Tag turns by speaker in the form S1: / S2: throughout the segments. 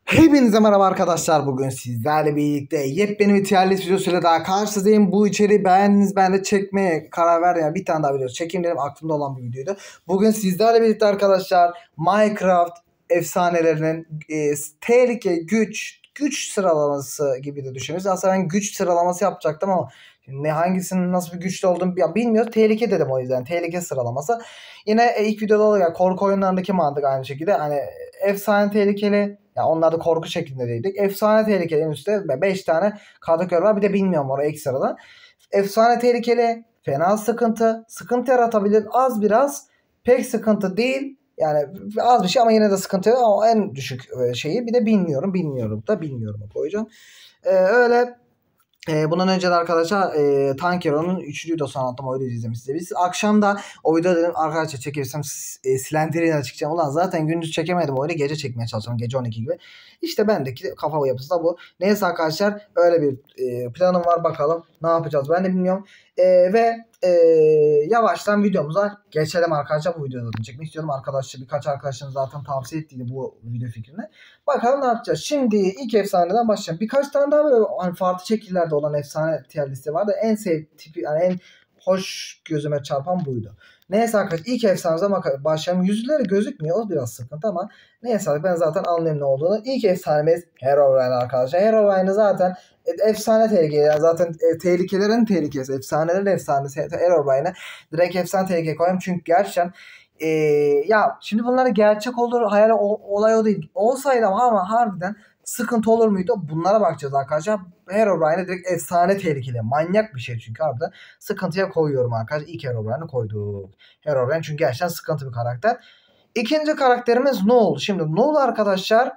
S1: Hepinize merhaba arkadaşlar. Bugün sizlerle birlikte yepyeni bir tier list videosuyla daha karşınızdayım. Bu içeriği beğendiniz, ben de çekmeye karar verdim. Yani bir tane daha video çekeyim dedim, aklımda olan bir videoydu. Bugün sizlerle birlikte arkadaşlar Minecraft efsanelerinin tehlike, güç sıralaması gibi de düşünürüz. Aslında ben güç sıralaması yapacaktım ama ne hangisinin nasıl bir güçlü olduğunu ya bilmiyoruz. Tehlike dedim o yüzden. Tehlike sıralaması. Yine ilk videoda olarak korku oyunlarındaki mantık aynı şekilde. Hani efsane tehlikeli, ya onlar da korku şeklinde değildik. Efsane tehlikeli en üstte 5 tane kategori var. Bir de bilmiyorum oraya ekstradan. Efsane tehlikeli, fena sıkıntı, sıkıntı yaratabilir az biraz, pek sıkıntı değil. Yani az bir şey ama yine de sıkıntı yok ama en düşük şeyi bir de bilmiyorum koyacağım. Öyle. Bundan önce de arkadaşlar Tankero'nun 3. videosunu anlattım. O videoyu izlemişsiniz. Biz akşam da o videoda dedim arkadaşlar çekersem Slender'ine çıkacağım. Ulan zaten gündüz çekemedim oyunu, gece çekmeye çalışacağım. Gece 12 gibi. İşte bendeki kafa yapısı da bu. Neyse arkadaşlar öyle bir planım var, bakalım ne yapacağız ben de bilmiyorum. Ve yavaştan videomuza geçelim arkadaşlar. Bu videoda çekmek istiyorum. Birkaç arkadaşınız zaten tavsiye ettiydi bu video fikrini. Bakalım ne yapacağız. Şimdi ilk efsaneden başlayalım. Birkaç tane daha böyle hani farklı şekillerde olan efsane tier listi vardı. En tipi yani en hoş gözüme çarpan buydu. Neyse arkadaşlar ilk efsanemize başlayalım. Yüzleri gözükmüyor. O biraz sıkıntı ama neyse ben zaten anlayayım ne olduğunu. İlk efsanemiz Herobrine arkadaşlar. Herobrine'ı zaten efsane tehlikeli. Yani zaten tehlikelerin tehlikesi. Efsanelerin efsanesi. Herobrine'ı direkt efsane tehlikeye koyayım. Çünkü gerçekten ya şimdi bunları gerçek olur, hayal olay o değil. Olsaydı ama harbiden sıkıntı olur muydu? Bunlara bakacağız arkadaşlar. Herobrine'e direkt efsane tehlikeli. Manyak bir şey çünkü harbiden. Sıkıntıya koyuyorum arkadaşlar. İlk Herobrine'i koyduk. Herobrine çünkü gerçekten sıkıntı bir karakter. İkinci karakterimiz Null. Şimdi Null arkadaşlar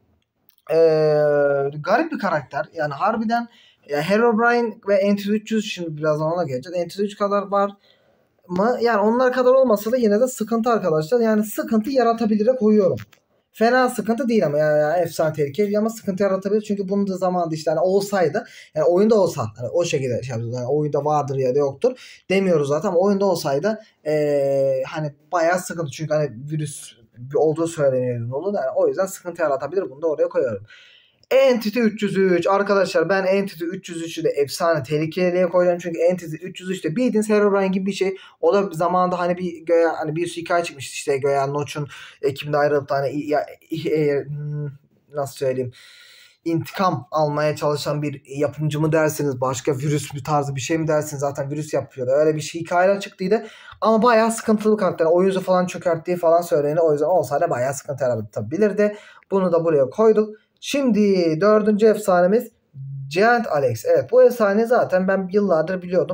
S1: garip bir karakter. Yani harbiden Herobrine ve Entity 300 şimdi birazdan ona geleceğiz. Entity 3 kadar var mı? Yani onlar kadar olmasa da yine de sıkıntı arkadaşlar. Yani sıkıntı yaratabilire koyuyorum. Fena sıkıntı değil ama yani efsane tehlikeli ama sıkıntı yaratabilir. Çünkü bunun da zamanında işte hani olsaydı, yani oyunda olsa hani o şekilde şey yapıyoruz. Yani oyunda vardır ya da yoktur demiyoruz zaten ama oyunda olsaydı hani bayağı sıkıntı. Çünkü hani virüs olduğu söyleniyordu olur. Yani o yüzden sıkıntı yaratabilir. Bunu da oraya koyuyorum. Entity 303 arkadaşlar, ben Entity 303'ü de efsane tehlikeliye koyacağım çünkü Entity 303'te bildiğiniz Herobrine gibi bir şey. O da zamanında hani bir sürü hikaye çıkmıştı işte göya Notch'un ekibinde ayrılıp da hani nasıl söyleyeyim, intikam almaya çalışan bir yapımcı mı dersiniz, başka virüs bir tarzı bir şey mi dersiniz, zaten virüs yapıyordu. Öyle bir şey hikayeler çıktıydı. Ama bayağı sıkıntılı bir karakter. Oyunu falan çökerttiği falan söyleniyor. O yüzden olsaydı bayağı sıkıntı yaratabilirdi. Bunu da buraya koyduk. Şimdi dördüncü efsanemiz Giant Alex. Evet, bu efsane zaten ben yıllardır biliyordum.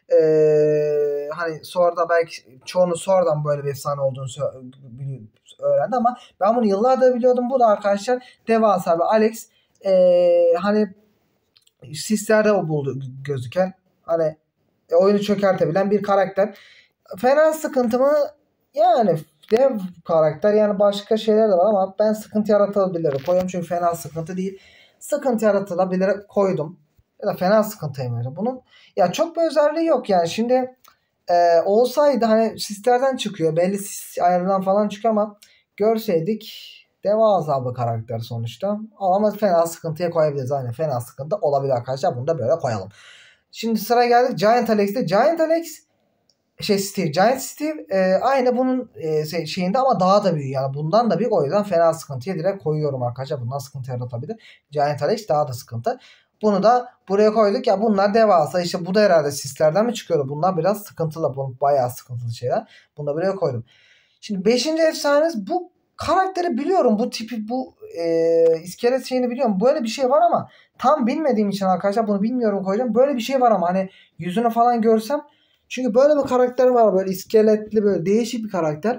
S1: Hani sonra da belki çoğunu sonradan böyle bir efsane olduğunu öğrendi ama ben bunu yıllardır biliyordum. Bu da arkadaşlar devasa bir Alex. Hani sislerde o buldu gözüken, hani oyunu çökertebilen bir karakter. Fena sıkıntı mı? Yani dev karakter, yani başka şeyler de var ama ben sıkıntı yaratabilir koyuyorum çünkü fena sıkıntı değil. Sıkıntı yaratılabilir koydum. Ya da fena sıkıntıyım bunun. Ya çok bir özelliği yok yani. Şimdi olsaydı hani sislerden çıkıyor. Belli sis ayarından falan çıkıyor ama görseydik devasa bir karakter sonuçta. Ama fena sıkıntıya koyabiliriz. Aynen, fena sıkıntı olabilir arkadaşlar. Bunu da böyle koyalım. Şimdi sıra geldik Giant Alex'te. Giant Alex Giant Steve aynı bunun şeyinde ama daha da büyük. Yani bundan da büyük, o yüzden fena sıkıntıya direkt koyuyorum arkadaşlar. Bundan sıkıntı yaratabilir. Giant Alex daha da sıkıntı. Bunu da buraya koyduk ya, bunlar devasa, işte bu da herhalde sislerden mi çıkıyordu? Bunlar biraz sıkıntılı. Bu bayağı sıkıntılı şeyler. Bunu da buraya koydum. Şimdi 5. efsanemiz, bu karakteri biliyorum. Bu tipi, bu iskelet şeyini biliyorum. Böyle bir şey var ama tam bilmediğim için arkadaşlar bunu bilmiyorum koyacağım. Böyle bir şey var ama hani yüzünü falan görsem, çünkü böyle bir karakter var, böyle iskeletli, böyle değişik bir karakter.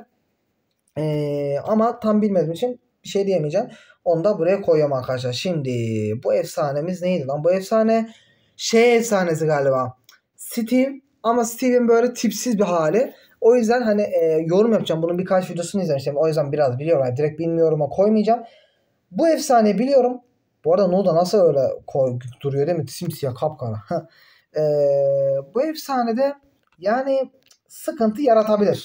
S1: Ama tam bilmediğim için bir şey diyemeyeceğim. Onu da buraya koyuyorum arkadaşlar. Şimdi bu efsanemiz neydi lan? Bu efsane efsanesi galiba. Steve, ama Steve'in böyle tipsiz bir hali. O yüzden hani yorum yapacağım. Bunun birkaç videosunu izlemiştim. O yüzden biraz biliyorum. Yani direkt bilmiyorum ama koymayacağım. Bu efsaneyi biliyorum. Bu arada Noda nasıl öyle duruyor değil mi? Simsiyah kapkara. Bu efsanede yani sıkıntı yaratabilir.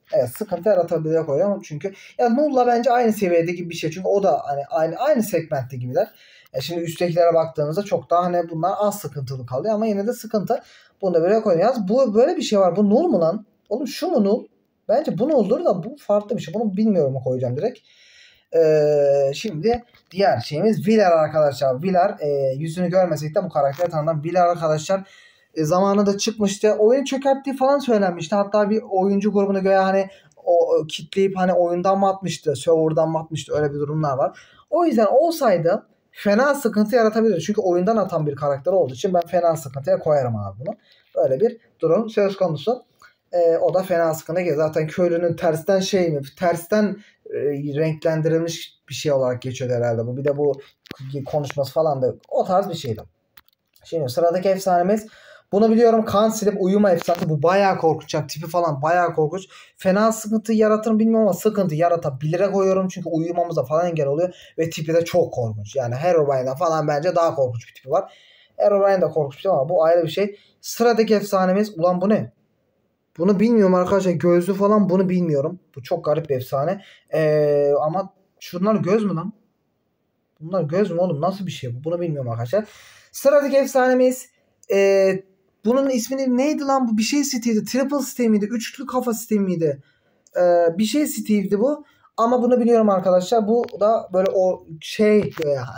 S1: Evet, sıkıntı yaratabilir koyuyorum çünkü ya Null'la bence aynı seviyede gibi bir şey. Çünkü o da hani aynı segmentte gibiler. Şimdi üsttekilere baktığımızda çok daha hani bunlar az sıkıntılı kalıyor ama yine de sıkıntı. Bunu da böyle koyuyoruz. Bu böyle bir şey var. Bu Null mu lan? Oğlum şu mu Null? Bence bu Null'dur da bu farklı bir şey. Bunu bilmiyorum koyacağım direkt. Şimdi diğer şeyimiz Villar arkadaşlar. Villar yüzünü görmesek de bu karakteri tanıdan Villar arkadaşlar zamanında çıkmıştı. Oyunu çökerttiği falan söylenmişti. Hatta bir oyuncu grubunu göre hani o kitleyip hani oyundan mı atmıştı, serverdan mı atmıştı, öyle bir durumlar var. O yüzden olsaydı fena sıkıntı yaratabilir. Çünkü oyundan atan bir karakter olduğu için ben fena sıkıntıya koyarım abi bunu. Böyle bir durum söz konusu. O da fena sıkıntı gelir. Zaten köylünün tersten şey mi? Tersten renklendirilmiş bir şey olarak geçiyor herhalde bu. Bir de bu konuşması falan da o tarz bir şeydi. Şimdi sıradaki efsanemiz, bunu biliyorum, kan silip uyuma efsanesi. Bu bayağı korkunç. Tipi falan bayağı korkunç. Fena sıkıntı yaratır mı bilmiyorum ama sıkıntı yaratabilire koyuyorum. Çünkü uyumamıza falan engel oluyor. Ve tipi de çok korkunç. Yani Herobrine'den falan bence daha korkunç bir tipi var. Herobrine de korkunç bir şey ama bu ayrı bir şey. Sıradaki efsanemiz, ulan bu ne? Bunu bilmiyorum arkadaşlar. Gözlü falan, bunu bilmiyorum. Bu çok garip bir efsane. Ama şunlar göz mü lan? Bunlar göz mü oğlum? Nasıl bir şey bu? Bunu bilmiyorum arkadaşlar. Sıradaki efsanemiz, bunun ismini neydi lan bu? Bir şey Steve'di. Triple Steve miydi? Üçlü kafa Steve miydi? Bir şey Steve'di bu. Ama bunu biliyorum arkadaşlar. Bu da böyle o şey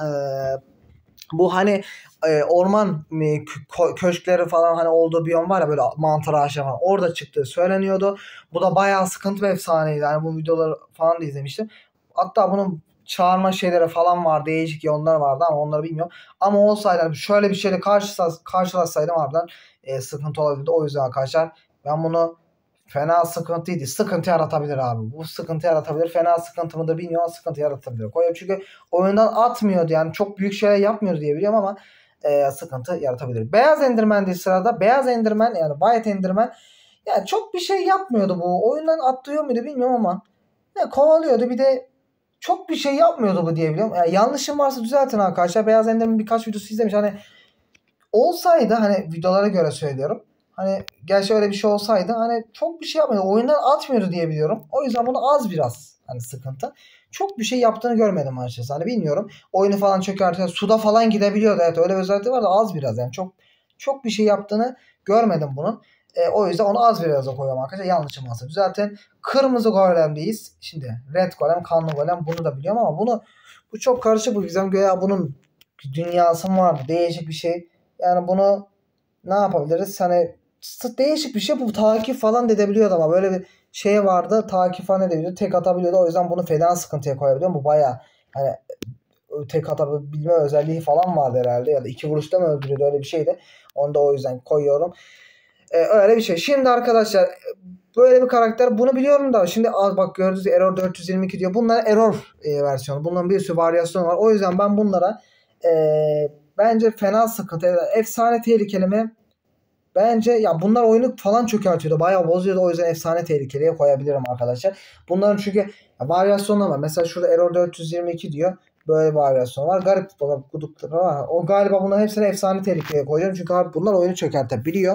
S1: bu hani orman köşkleri falan hani olduğu biyom var ya, böyle mantar ağaçları falan, orada çıktığı söyleniyordu. Bu da bayağı sıkıntı bir efsaneydi. Yani bu videoları falan da izlemiştim. Hatta bunun çağırma şeyleri falan var. Değişik yollar vardı ama onları bilmiyorum. Ama olsaydı şöyle bir şeyle karşılaşsaydım harbiden sıkıntı olabilirdi. O yüzden arkadaşlar ben bunu, fena sıkıntıydı. Sıkıntı yaratabilir abi. Bu sıkıntı yaratabilir. Fena sıkıntı mıdır bilmiyorum ama sıkıntı yaratabilir. Koyuyor çünkü oyundan atmıyordu. Yani çok büyük şeyler yapmıyordu diye biliyorum ama sıkıntı yaratabilir. Beyaz Enderman diye sırada. Beyaz Enderman, yani White Enderman, yani çok bir şey yapmıyordu bu. Oyundan atlıyor muydu bilmiyorum ama ya kovalıyordu. Bir de çok bir şey yapmıyordu bu diye biliyorum. Yani yanlışım varsa düzeltin arkadaşlar. Beyaz Enderman birkaç videosu izlemiş. Hani olsaydı, hani videolara göre söylüyorum. Hani gerçi öyle bir şey olsaydı hani çok bir şey yapmıyordu. Oyundan atmıyordu diye biliyorum. O yüzden bunu az biraz hani sıkıntı. Çok bir şey yaptığını görmedim açıkçası. Hani bilmiyorum. Oyunu falan çökertiyor. Suda falan gidebiliyordu. Evet, öyle bir özelliği var da az biraz yani. Çok bir şey yaptığını görmedim bunun. O yüzden onu az biraz da koyuyorum arkadaşlar. Yanlışım varsa zaten kırmızı golemdeyiz. Şimdi red golem, kanlı golem, bunu da biliyorum ama bu çok karışık bu. Bizim göğe bunun dünyası mı var? Değişik bir şey. Yani bunu ne yapabiliriz? Hani değişik bir şey, bu takip falan da edebiliyordu ama böyle bir şey vardı, takip falan edebiliyordu, tek atabiliyordu. O yüzden bunu fena sıkıntıya koyabiliyorum. Bu baya hani tek atabilme özelliği falan vardı herhalde, ya da iki vuruşta mı öldürüyordu, öyle bir şeydi. Onu da o yüzden koyuyorum. Öyle bir şey. Şimdi arkadaşlar böyle bir karakter, bunu biliyorum da şimdi bak gördüğünüz Error 422 diyor. Bunlar Error versiyonu. Bunların bir sürü varyasyonu var. O yüzden ben bunlara bence fena sıkıntı. Efsane tehlikeli mi? Bence ya bunlar oyunu falan çökertiyordu. Bayağı bozuyordu. O yüzden efsane tehlikeliye koyabilirim arkadaşlar. Bunların çünkü varyasyonları var. Mesela şurada Error 422 diyor. Böyle bir varyasyon var. Garip kudukları var. O galiba bunların hepsini efsane tehlikeye koyacağım. Çünkü abi bunlar oyunu çökertebiliyor.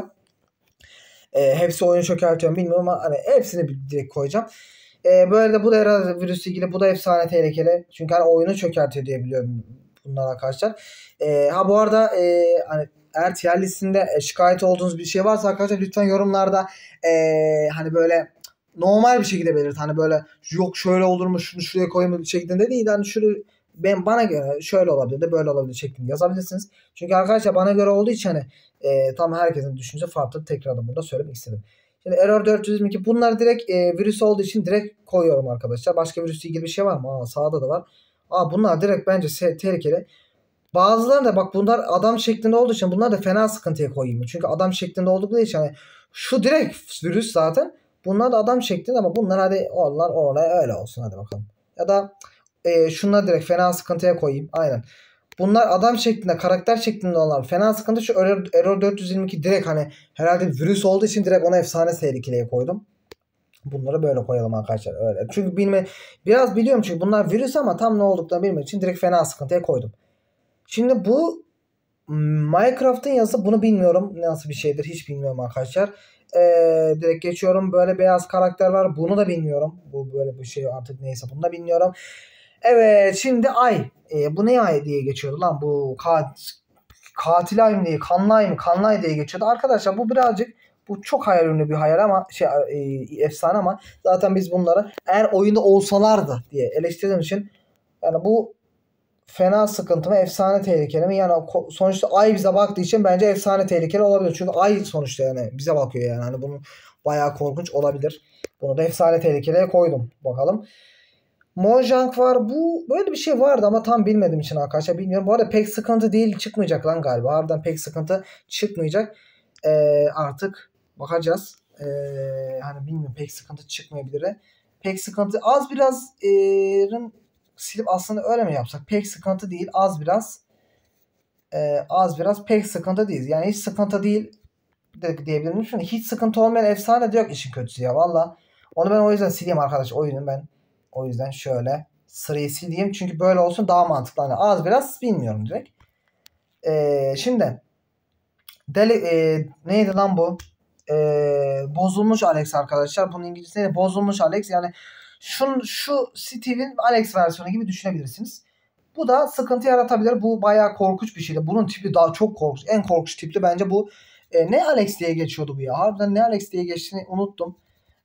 S1: Hepsi oyunu çökertiyor bilmiyorum ama hani hepsini direkt koyacağım. Böyle de bu da herhalde virüsle ilgili. Bu da efsane tehlikeli. Çünkü hani oyunu çökertiyor diye biliyorum bunlar arkadaşlar. Ha bu arada hani eğer tier listinde şikayet olduğunuz bir şey varsa arkadaşlar lütfen yorumlarda hani böyle normal bir şekilde belirt. Hani böyle yok şöyle olur mu, şunu şuraya koyayım şeklinde değil. Hani şunu bana göre şöyle olabilir de böyle olabilir şeklinde yazabilirsiniz. Çünkü arkadaşlar bana göre olduğu için hani tam herkesin düşünce farklı. Tekrardan bunu da söylemek istedim. Şimdi Error 422 bunlar direkt virüs olduğu için direkt koyuyorum arkadaşlar. Başka virüsle ilgili bir şey var mı? Sağda da var. Bunlar direkt bence tehlikeli. Bazıları da bak, bunlar adam şeklinde olduğu için bunlar da fena sıkıntıya koyayım. Çünkü adam şeklinde oldukları için hani şu direkt virüs zaten. Bunlar da adam şeklinde ama bunlar hadi onlar oraya öyle olsun, hadi bakalım. Ya da şunları direkt fena sıkıntıya koyayım. Aynen. Bunlar adam şeklinde, karakter şeklinde olanlar fena sıkıntı. Şu Error 422 direkt hani herhalde virüs olduğu için direkt ona efsane tehlikeliye koydum. Bunları böyle koyalım arkadaşlar, öyle. Çünkü biraz biliyorum çünkü bunlar virüs ama tam ne olduklarını bilmek için direkt fena sıkıntıya koydum. Şimdi bu Minecraft'ın yazısı, bunu bilmiyorum nasıl bir şeydir, hiç bilmiyorum arkadaşlar. Direkt geçiyorum. Böyle beyaz karakter var. Bunu da bilmiyorum. Bu böyle bir şey artık neyse bunu da bilmiyorum. Evet şimdi ay. Bu ne ay diye geçiyordu lan? Bu katil ay mı diye, kanlı ay mı? Kanlı ay diye geçiyordu. Arkadaşlar bu birazcık bu çok hayal ürünü bir hayal ama efsane ama zaten biz bunları eğer oyunda olsalardı diye eleştirdiğim için yani bu fena sıkıntı mı efsane tehlikeli mi? Yani sonuçta ay bize baktığı için bence efsane tehlikeli olabilir. Çünkü ay sonuçta yani bize bakıyor yani. Hani bunun bayağı korkunç olabilir. Bunu da efsane tehlikeliye koydum. Bakalım. Mojang var. Bu böyle bir şey vardı ama tam bilmediğim için arkadaşlar bilmiyorum. Bu arada pek sıkıntı değil çıkmayacak lan galiba. Harbiden pek sıkıntı çıkmayacak. Artık bakacağız. Hani bilmiyorum pek sıkıntı çıkmayabilir. Pek sıkıntı az biraz silip aslında öyle mi yapsak? Pek sıkıntı değil. Az biraz pek sıkıntı değil. Yani hiç sıkıntı değil diyebilir miyim? Şimdi hiç sıkıntı olmayan efsane de yok işin kötüsü ya. Valla. Onu ben o yüzden sileyim arkadaş oyunu ben. O yüzden şöyle sırayı sileyim. Çünkü böyle olsun daha mantıklı. Hani az biraz bilmiyorum direkt. Şimdi neydi lan bu? Bozulmuş Alex arkadaşlar. Bunun İngilizcesi neydi? Bozulmuş Alex. Yani şu Steve'in Alex versiyonu gibi düşünebilirsiniz. Bu da sıkıntı yaratabilir. Bu bayağı korkunç bir şeydi. Bunun tipi daha çok korkunç. En korkunç tipli bence bu. Ne Alex diye geçiyordu bu ya? Harbiden ne Alex diye geçtiğini unuttum.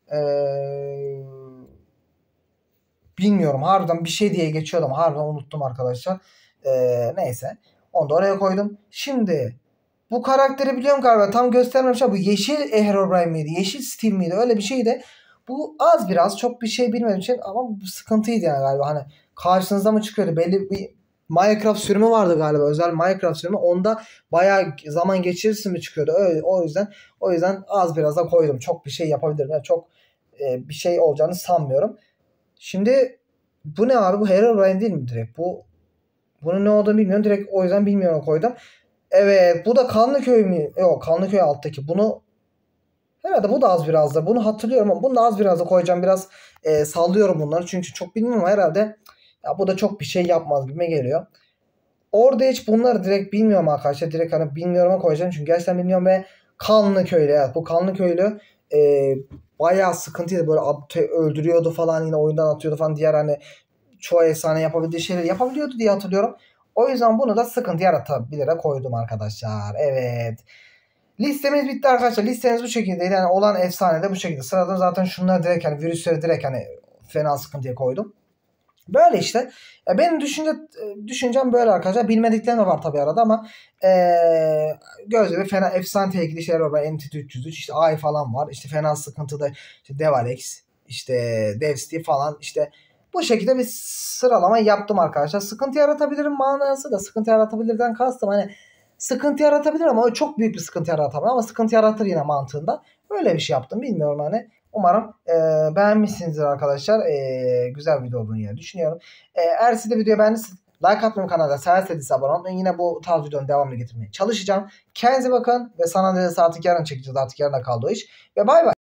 S1: Bilmiyorum. Harbiden bir şey diye geçiyordu ama harbiden unuttum arkadaşlar. Neyse. Onu da oraya koydum. Şimdi bu karakteri biliyorum galiba. Tam göstermemişler. Bu yeşil Herobrine miydi? Yeşil Steve miydi? Öyle bir şeydi. Bu az biraz. Çok bir şey bilmediğim için ama bu sıkıntıydı yani galiba. Hani karşınıza mı çıkıyordu? Belli bir Minecraft sürümü vardı galiba. Özel Minecraft sürümü. Onda bayağı zaman geçirirsin mi çıkıyordu. Öyle, o yüzden az biraz da koydum. Çok bir şey yapabilirim. Yani çok bir şey olacağını sanmıyorum. Şimdi bu ne abi? Bu Herobrine değil mi direkt? Bunun ne olduğunu bilmiyorum. Direkt o yüzden bilmiyorum koydum. Evet. Bu da Kanlıköy mü? Yok Kanlıköy alttaki. Bunu herhalde bu da az biraz da. Bunu hatırlıyorum ama bunu da az biraz da koyacağım. Biraz sallıyorum bunları. Çünkü çok bilmiyorum ama herhalde ya bu da çok bir şey yapmaz gibi geliyor. Orada hiç bunları direkt bilmiyorum arkadaşlar. Direkt hani bilmiyorum'a koyacağım. Çünkü gerçekten bilmiyorum ve Kanlıköylü. Evet bu Kanlıköylü bayağı sıkıntıydı. Böyle öldürüyordu falan yine oyundan atıyordu falan. Diğer hani çoğu efsane yapabildiği şeyleri yapabiliyordu diye hatırlıyorum. O yüzden bunu da sıkıntı yaratabilire koydum arkadaşlar. Evet. Listemiz bitti arkadaşlar. Listemiz bu şekildeydi. Yani olan efsane de bu şekilde. Sırada zaten şunları direkt hani virüsleri direkt hani fena sıkıntıya koydum. Böyle işte. Benim düşüncem böyle arkadaşlar. Bilmediklerim de var tabii arada ama gözle bir fena efsane tehlikeli şeyler var. Entity 303 işte Ay falan var. İşte fena sıkıntıda işte Devalex işte Devsti falan işte bu şekilde bir sıralama yaptım arkadaşlar. Sıkıntı yaratabilirim manası da sıkıntı yaratabilirden kastım hani sıkıntı yaratabilir ama o çok büyük bir sıkıntı yaratamıyor ama sıkıntı yaratır yine mantığında. Öyle bir şey yaptım. Bilmiyorum hani. Umarım beğenmişsinizdir arkadaşlar. Güzel video olduğunu yine düşünüyorum. Eğer siz de videoyu beğendiyseniz like atmayı kanalda severseniz abone olun. Yine bu tarz videonun devamını getirmeye çalışacağım. Kendinize bakın ve sana da artık yarın çekeceğiz. Artık yarına kaldı o iş. Ve bay bay.